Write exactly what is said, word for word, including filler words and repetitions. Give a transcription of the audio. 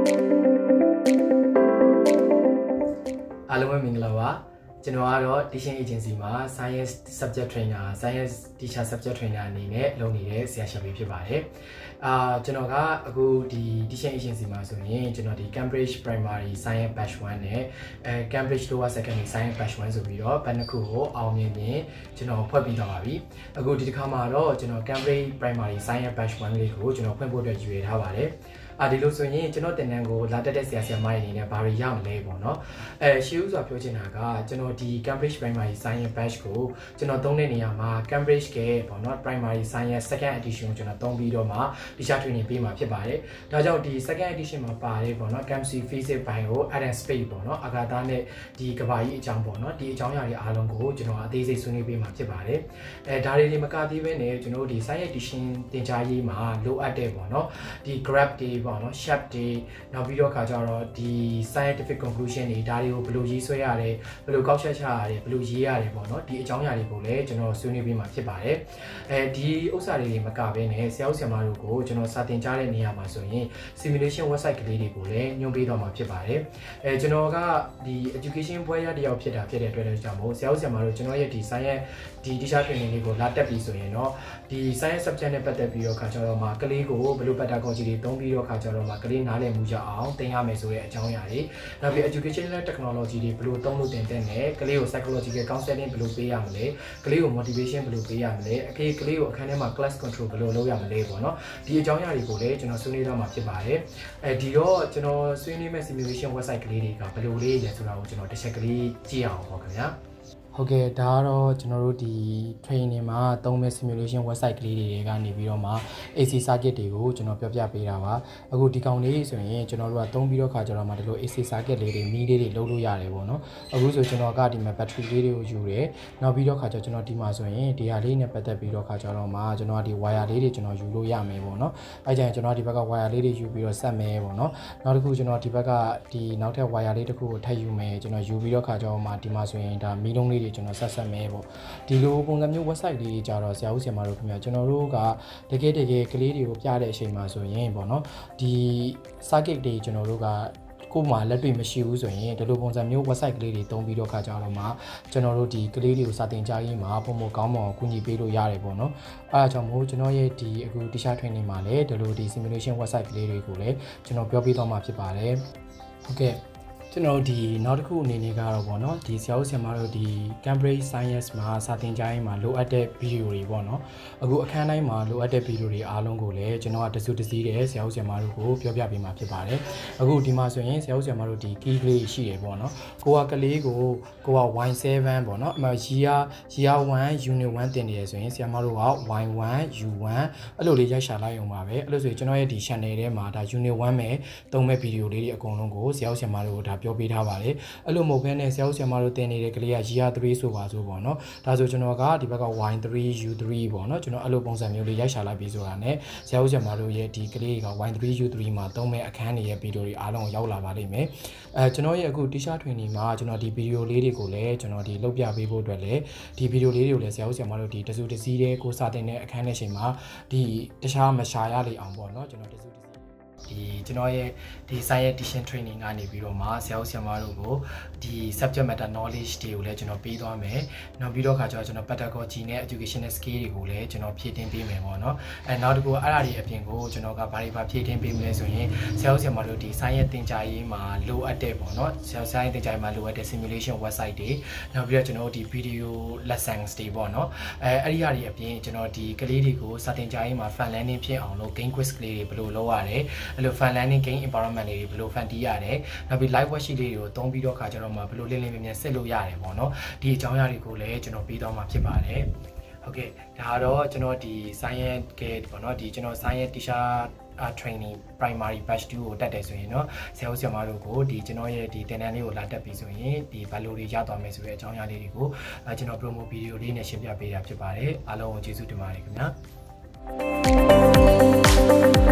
အားလုံးပဲမင်္ဂလာပါကျွန်တော်ကတော့ teaching agency မှာ science subject trainer science teacher subject trainer အနေနဲ့လုပ်နေတဲ့ဆရာရှင်ပဲဖြစ်ပါတယ်အာကျွန်တော်ကအခုဒီ teaching agency မှာဆိုရင်ကျွန်တော်ဒီ Cambridge Primary Science Batch one နဲ့အဲ Cambridge Lower Secondary Science Batch one ဆိုပြီးတော့ဘယ်နှစ်ခုကိုအောင်မြင်မြင်ကျွန်တော်ဖွဲ့ပြီးတော့ပါပြီအခုဒီတစ်ခါမှာတော့ကျွန်တော် Cambridge Primary Science Batch one လေးကိုကျွန်တော်ဖွင့်ဖို့အတွက်ယူရထားပါတယ်အာဒီလိုဆိုရင်ကျွန်တော်တင်တန်းကိုလာတက်တဲ့ဆရာဆရာမတွေအနေနဲ့ဘာတွေရမလဲပေါ့နော်အဲရှေးဥစွာပြောချင်တာကကျွန်တော်ဒီ Cambridge Primary Science Batch ကိုကျွန်တော်သုံးတဲ့နေရာမှာ Cambridge ကပေါ့နော် Primary Science Second Edition ကိုကျွန်တော်သုံးပြီးတော့မှ teacher training ပေးမှာဖြစ်ပါတယ်ဒါကြောင့်ဒီ Second Edition မှာပါတယ်ပေါ့နော် Chemistry Physics ဘိုင်ကို Add and Space ပေါ့နော်အာဂါသနဲ့ဒီကဘာကြီးအကြောင်းပေါ့နော်ဒီအကြောင်းအရာတွေအားလုံးကိုကျွန်တော်အသေးစိတ်ဆွေးနွေးပေးမှာဖြစ်ပါတယ်အဲဒါတွေဒီမကသေးဘဲနဲ့ကျွန်တော်ဒီ Science Edition သင်ကြားရေးမှာလိုအပ်တဲ့ပေါ့နော်ဒီ graph တွေပေါ့နော် shape တွေနောက်ပြီးတော့ခါကြတော့ဒီ scientific conclusion တွေဒါတွေကိုဘယ်လိုရေးဆွဲရတယ်ဘယ်လိုကောက်ချက်ချရတယ်ဘယ်လိုရေးရတယ်ပေါ့နော်ဒီအကြောင်းအရာတွေကိုလည်းကျွန်တော်ဆွေးနွေးပေးမှာဖြစ်ပါတယ်အဲဒီဥစ္စာတွေမကဘဲနဲ့ဆရာဦးဆရာမတို့ကိုကျွန်တော်စာသင်ကြားတဲ့နေရာမှာဆိုရင် simulation website ကလေးတွေကိုလည်းညွှန်ပေးတော့မှာဖြစ်ပါတယ်အဲကျွန်တော်ကဒီ education ဘွဲရတယောက်ဖြစ်တာဖြစ်တဲ့အတွက်လည်းကြောင့်မို့ဆရာဦးဆရာမတို့ကျွန်တော်ရဲ့ဒီ science ဒီ teacher training လေးကိုလာတက်ပြီးဆိုရင်တော့ဒီ science subject နဲ့ပတ်သက်ပြီးတော့ခါကြတော့မှာကလေးကိုဘယ်လို pedagogy တွေသုံးပြီးတော့ခါကြတော့မှာကလေးနားလည်မှုရအောင်သင်ရမယ်ဆိုတဲ့အကြောင်းအရာတွေနောက်ပြီး educational technology တွေဘယ်လိုသုံးလို့တင်တဲ့နဲ့ကလေးကို psychological counseling ဘယ်လိုပေးရမလဲကလေးကို motivation ဘယ်လိုပေးရမလဲအဖေကလေးကိုအခန်းထဲမှာ class control ဘယ်လိုလုပ်ရမလဲပေါ့နော်ဒီအကြောင်းအရာတွေကိုလည်းကျွန်တော်ဆွေးနွေးတော့မှာဖြစ်ပါတယ်အဲဒီတော့ကျွန်တော်ဆွေးနွေးမဲ့ simulation website ကလေးတွေကဘယ်လိုလေးလဲဆိုတာကိုကျွန်တော်တစ်ချက်ကလေးကြည့်အောင်ပေါ့ခင်ဗျာဟုတ်ကဲ့ဒါကတော့ကျွန်တော်တို့ဒီ training မှာသုံးမဲ့ simulation website ကလေးတွေကနေပြီးတော့မှ A C circuit တွေကိုကျွန်တော်ပြောပြပေးတာပါအခုဒီကောင်လေးဆိုရင်ကျွန်တော်တို့ကသုံးပြီးတော့ခါကြတော့မှဒီလို A C circuit လေးတွေမီးလေးတွေလုံးလို့ရတယ်ပေါ့နော်အခုဆိုကျွန်တော်ကဒီမှာ battery လေးတွေကိုယူတယ်နောက်ပြီးတော့ခါကြကျွန်တော်ဒီမှာဆိုရင်ဒီဟာလေးနဲ့ပတ်သက်ပြီးတော့ခါကြတော့မှကျွန်တော်ကဒီ wire လေးတွေကျွန်တော်ယူလို့ရမယ်ပေါ့နော်အဲကြရင်ကျွန်တော်ဒီဘက်က wire လေးတွေယူပြီးတော့ဆက်မယ်ပေါ့နော်နောက်တစ်ခုကျွန်တော်ဒီဘက်ကဒီနောက်ထပ် wire လေးတစ်ခုကိုထပ်ယူမယ်ကျွန်တော်ယူပြီးတော့ခါကြတော့မှဒီမှာဆိုရင်ဒါမီးလုံးလေးကျွန်တော်ဆက်ဆက်မဲပေါ့ဒီလိုပုံစံမျိုး website လေးကြတော့ဆရာဦးဆရာမတို့ခင်ဗျာကျွန်တော်တို့ကတကယ်တကယ်ကလေးတွေကိုပြတဲ့အချိန်မှာဆိုရင်ပေါ့နော်ဒီ circuit တွေကျွန်တော်တို့ကကိုယ်မှလက်တွေ့မရှိဘူးဆိုရင်ဒီလိုပုံစံမျိုး website ကလေးတွေတုံးပြီးတော့ခါကြတော့မှကျွန်တော်တို့ဒီကလေးတွေကိုစာသင်ကြားရေးမှာပုံမကောင်းမအောင်ကူညီပေးလို့ရတယ်ပေါ့နော်အဲအကြောင်းမို့ကျွန်တော်ရဲ့ဒီအခု teacher training မှာလည်းဒီလိုဒီ simulation website ကလေးတွေကိုလည်းကျွန်တော်ပြောပြသွားမှာဖြစ်ပါတယ်ဟုတ်ကဲ့ကျွန်တော်ဒီနောက်တစ်ခုအနေနဲ့ကတော့ပေါ့နော်ဒီဆရာဦးဆရာမတို့ဒီ Cambridge Science မှာစာသင်ကြားရေးမှာလိုအပ်တဲ့ဗီဒီယိုတွေပေါ့နော်အခုအခန်းတိုင်းမှာလိုအပ်တဲ့ဗီဒီယိုတွေအားလုံးကိုလည်းကျွန်တော်ကတစုတစည်းတဲ့ဆရာဦးဆရာမတို့ကိုပြောပြပေးမှာဖြစ်ပါတယ်အခုဒီမှာဆိုရင်ဆရာဦးဆရာမတို့ဒီ key ကလေးရှိတယ်ပေါ့နော်ကိုကကလေးကိုကိုက Y seven ပေါ့နော်အမှ year year one unit one တင်နေရဆိုရင်ဆရာမတို့က Y one U one အဲ့လိုလေးရိုက်ရှာလိုက်အောင်ပါပဲအဲ့လိုဆိုရင်ကျွန်တော်ရဲ့ဒီ channel ထဲမှာဒါ unit one မဲ့သုံးမဲ့ဗီဒီယိုလေးတွေအကုန်လုံးကိုဆရာဦးဆရာမတို့ဒါပြောပေးထားပါတယ်အဲ့လိုမဟုတ်ဘဲနဲ့ဆရာဦးဆရာမတို့တင်နေတဲ့ကလေးက year three ဆိုပါဆိုပေါ့နော်ဒါဆိုကျွန်တော်ကဒီဘက်က Y three U three ပေါ့နော်ကျွန်တော်အဲ့လိုပုံစံမျိုးလေးရိုက်ရှာလိုက်ပြီးဆိုတာနဲ့ဆရာဦးဆရာမတို့ရဲ့ဒီကလေးက Y three U three မှာသုံးမဲ့အခန်းတွေရဲ့ဗီဒီယိုတွေအားလုံးရောက်လာပါလိမ့်မယ်အဲကျွန်တော်ရဲ့အခု teacher training မှာကျွန်တော်ဒီဗီဒီယိုလေးတွေကိုလည်းကျွန်တော်ဒီလုပ်ပြပေးဖို့အတွက်လည်းဒီဗီဒီယိုလေးတွေကိုလည်းဆရာဦးဆရာမတို့ဒီတစုတစည်းတဲ့ကိုစာတင်တဲ့အခန်းနဲ့ချိန်မှာဒီတခြားမရှာရလေအောင်ပေါ့နော်ကျွန်တော်တစုဒီကျွန်တော်ရဲ့ဒီ science teaching training ကနေပြီးတော့မှဆရာဦးဆရာမတို့ကိုဒီ subject matter knowledge တွေကိုလည်းကျွန်တော်ပေးသွားမယ်နောက်ပြီးတော့ခါကျတော့ကျွန်တော် pedagogy နဲ့ educational skill တွေကိုလည်းကျွန်တော်ဖြည့်တင်းပေးမယ်ပေါ့နော်အဲနောက်တစ်ခုအဲ့ဒါတွေအပြင်ကိုကျွန်တော်ကဘာတွေပါဖြည့်တင်းပေးမလဲဆိုရင်ဆရာဦးဆရာမတို့ဒီ science သင်ကြားရေးမှာလိုအပ်တဲ့ပေါ့နော်ဆရာ science သင်ကြားရေးမှာလိုအပ်တဲ့ simulation website တွေနောက်ပြီးတော့ကျွန်တော်ဒီ video lessons တွေပေါ့နော်အဲအဲ့ဒီအရာတွေအပြင်ကျွန်တော်ဒီကလေးတွေကိုစာသင်ကြားရေးမှာ fun learning ဖြစ်အောင်လို့ game quiz ကလေးတွေဘယ်လိုလုပ်ရလဲအဲ့လို fun learning game environment တွေဘယ်လို fun တီးရတယ်နောက်ပြီး live worksheet လေးတွေကိုသုံးပြီးတော့ခါကြတော့မှဘယ်လိုလင်းလင်းမြင်မြင်စစ်လို့ရတယ်ပေါ့နော်ဒီအကြောင်းအရာတွေကိုလည်းကျွန်တော်ပြီးတော့မှဖြစ်ပါတယ်ဟုတ်ကဲ့ဒါကတော့ကျွန်တော်ဒီ science ကပေါ့နော်ဒီကျွန်တော် science teacher training primary batch two ကိုတက်တယ်ဆိုရင်เนาะဆရာဦးဆရာမတို့ကိုဒီကျွန်တော်ရဲ့ဒီသင်တန်းလေးကိုလာတက်ပြီးဆိုရင်ဒီ value တွေရသွားမယ်ဆိုတဲ့အကြောင်းအရာလေးတွေကိုကျွန်တော် promo video လေးနဲ့ရှင်းပြပေးတာဖြစ်ပါတယ်အားလုံးကိုကျေးဇူးတင်ပါတယ်ခင်ဗျာ